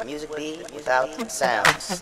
music be without sounds?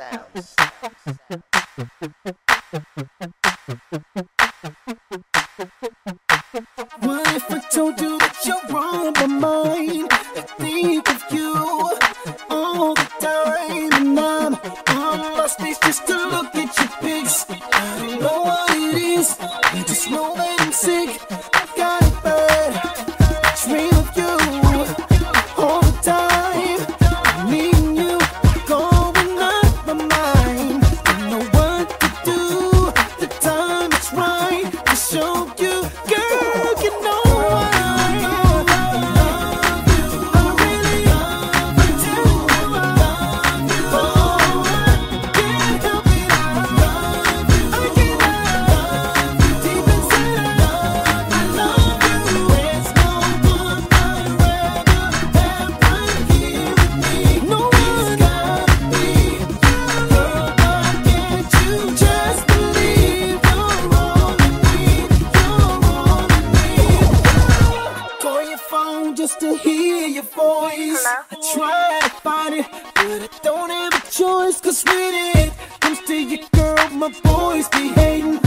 What if I told you that you're on my mind? I think of you all the time, and I'm on my space just to look at your pics. I don't know what it is, I just know that I'm sick. I got it bad, I dream of you all the time. Me and you going out my mind. Don't know what to do. The time is right to show you, girl. You know I love you. I really love you too. I love you. Oh, I can't help it. I love you. I can't love you. Deep inside, I love you. There's no one I'd rather have right here with me. No one's gotta be. Girl, why can't you just believe you're all I need? You're all I need. Call your phone just to hear your voice. I try to find it, but I don't have a choice. 'Cause when it comes to you, girl, my boys be hating.